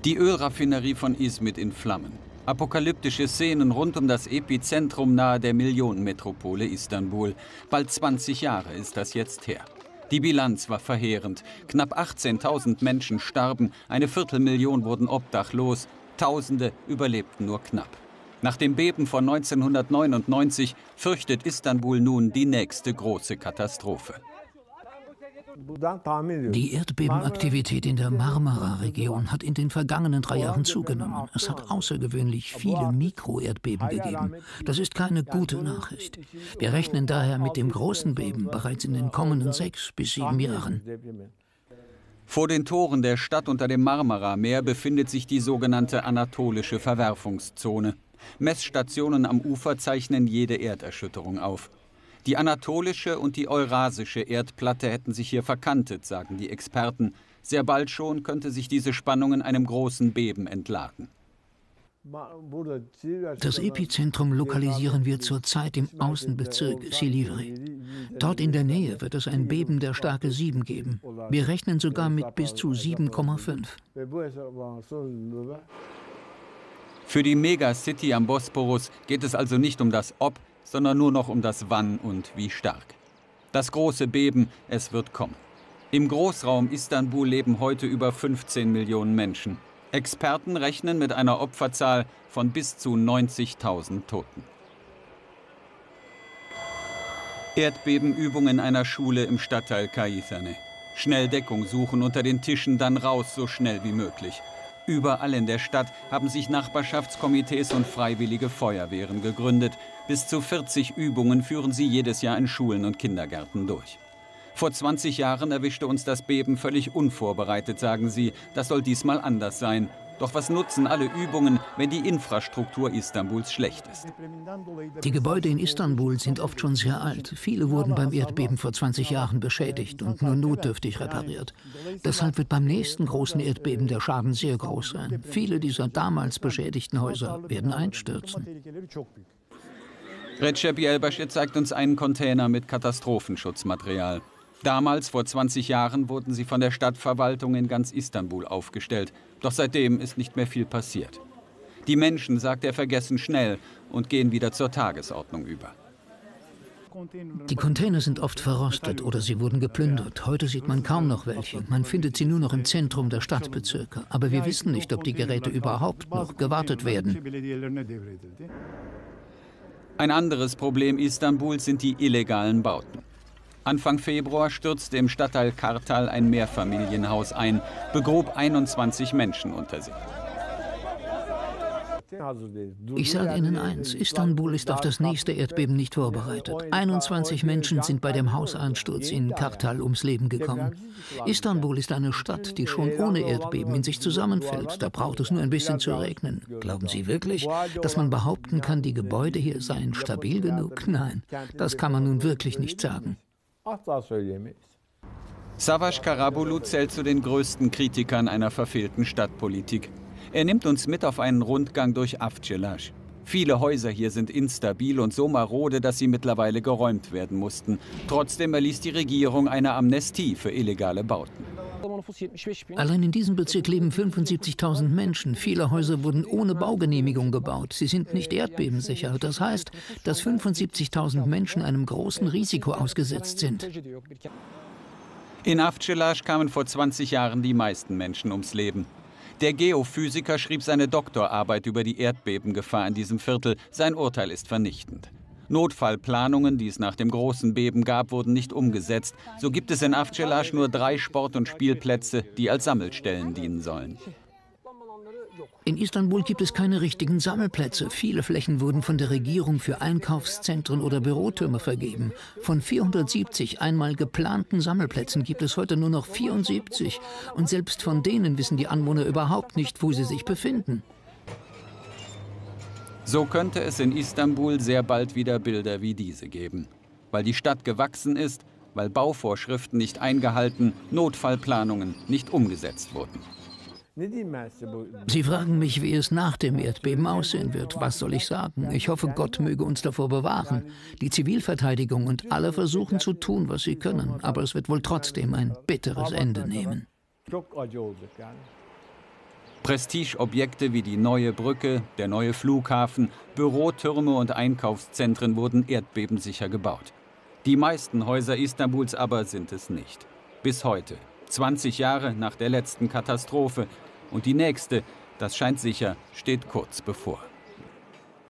Die Ölraffinerie von Izmit in Flammen. Apokalyptische Szenen rund um das Epizentrum nahe der Millionenmetropole Istanbul. Bald 20 Jahre ist das jetzt her. Die Bilanz war verheerend. Knapp 18.000 Menschen starben, 250.000 wurden obdachlos, Tausende überlebten nur knapp. Nach dem Beben von 1999 fürchtet Istanbul nun die nächste große Katastrophe. Die Erdbebenaktivität in der Marmara-Region hat in den vergangenen 3 Jahren zugenommen. Es hat außergewöhnlich viele Mikroerdbeben gegeben. Das ist keine gute Nachricht. Wir rechnen daher mit dem großen Beben bereits in den kommenden 6 bis 7 Jahren. Vor den Toren der Stadt unter dem Marmara-Meer befindet sich die sogenannte anatolische Verwerfungszone. Messstationen am Ufer zeichnen jede Erderschütterung auf. Die anatolische und die eurasische Erdplatte hätten sich hier verkantet, sagen die Experten. Sehr bald schon könnte sich diese Spannung in einem großen Beben entladen. Das Epizentrum lokalisieren wir zurzeit im Außenbezirk Silivri. Dort in der Nähe wird es ein Beben der Stärke 7 geben. Wir rechnen sogar mit bis zu 7,5. Für die Megacity am Bosporus geht es also nicht um das Ob, sondern nur noch um das Wann und wie stark. Das große Beben, es wird kommen. Im Großraum Istanbul leben heute über 15 Millionen Menschen. Experten rechnen mit einer Opferzahl von bis zu 90.000 Toten. Erdbebenübung in einer Schule im Stadtteil Kayserne. Schnell Deckung suchen unter den Tischen, dann raus so schnell wie möglich. Überall in der Stadt haben sich Nachbarschaftskomitees und freiwillige Feuerwehren gegründet. Bis zu 40 Übungen führen sie jedes Jahr in Schulen und Kindergärten durch. Vor 20 Jahren erwischte uns das Beben völlig unvorbereitet, sagen sie. Das soll diesmal anders sein. Doch was nutzen alle Übungen, wenn die Infrastruktur Istanbuls schlecht ist? Die Gebäude in Istanbul sind oft schon sehr alt. Viele wurden beim Erdbeben vor 20 Jahren beschädigt und nur notdürftig repariert. Deshalb wird beim nächsten großen Erdbeben der Schaden sehr groß sein. Viele dieser damals beschädigten Häuser werden einstürzen. Recep Yelbaşır zeigt uns einen Container mit Katastrophenschutzmaterial. Damals, vor 20 Jahren, wurden sie von der Stadtverwaltung in ganz Istanbul aufgestellt. Doch seitdem ist nicht mehr viel passiert. Die Menschen, sagt er, vergessen schnell und gehen wieder zur Tagesordnung über. Die Container sind oft verrostet oder sie wurden geplündert. Heute sieht man kaum noch welche. Man findet sie nur noch im Zentrum der Stadtbezirke. Aber wir wissen nicht, ob die Geräte überhaupt noch gewartet werden. Ein anderes Problem Istanbuls sind die illegalen Bauten. Anfang Februar stürzte im Stadtteil Kartal ein Mehrfamilienhaus ein, begrub 21 Menschen unter sich. Ich sage Ihnen eins, Istanbul ist auf das nächste Erdbeben nicht vorbereitet. 21 Menschen sind bei dem Hauseinsturz in Kartal ums Leben gekommen. Istanbul ist eine Stadt, die schon ohne Erdbeben in sich zusammenfällt. Da braucht es nur ein bisschen zu regnen. Glauben Sie wirklich, dass man behaupten kann, die Gebäude hier seien stabil genug? Nein, das kann man nun wirklich nicht sagen. Savaş Karabulut zählt zu den größten Kritikern einer verfehlten Stadtpolitik. Er nimmt uns mit auf einen Rundgang durch Avcılar. Viele Häuser hier sind instabil und so marode, dass sie mittlerweile geräumt werden mussten. Trotzdem erließ die Regierung eine Amnestie für illegale Bauten. Allein in diesem Bezirk leben 75.000 Menschen. Viele Häuser wurden ohne Baugenehmigung gebaut. Sie sind nicht erdbebensicher. Das heißt, dass 75.000 Menschen einem großen Risiko ausgesetzt sind. In Avcılar kamen vor 20 Jahren die meisten Menschen ums Leben. Der Geophysiker schrieb seine Doktorarbeit über die Erdbebengefahr in diesem Viertel. Sein Urteil ist vernichtend. Notfallplanungen, die es nach dem großen Beben gab, wurden nicht umgesetzt. So gibt es in Avcılar nur 3 Sport- und Spielplätze, die als Sammelstellen dienen sollen. In Istanbul gibt es keine richtigen Sammelplätze. Viele Flächen wurden von der Regierung für Einkaufszentren oder Bürotürme vergeben. Von 470 einmal geplanten Sammelplätzen gibt es heute nur noch 74. Und selbst von denen wissen die Anwohner überhaupt nicht, wo sie sich befinden. So könnte es in Istanbul sehr bald wieder Bilder wie diese geben. Weil die Stadt gewachsen ist, weil Bauvorschriften nicht eingehalten, Notfallplanungen nicht umgesetzt wurden. Sie fragen mich, wie es nach dem Erdbeben aussehen wird. Was soll ich sagen? Ich hoffe, Gott möge uns davor bewahren. Die Zivilverteidigung und alle versuchen zu tun, was sie können. Aber es wird wohl trotzdem ein bitteres Ende nehmen. Prestigeobjekte wie die neue Brücke, der neue Flughafen, Bürotürme und Einkaufszentren wurden erdbebensicher gebaut. Die meisten Häuser Istanbuls aber sind es nicht. Bis heute, 20 Jahre nach der letzten Katastrophe. Und die nächste, das scheint sicher, steht kurz bevor.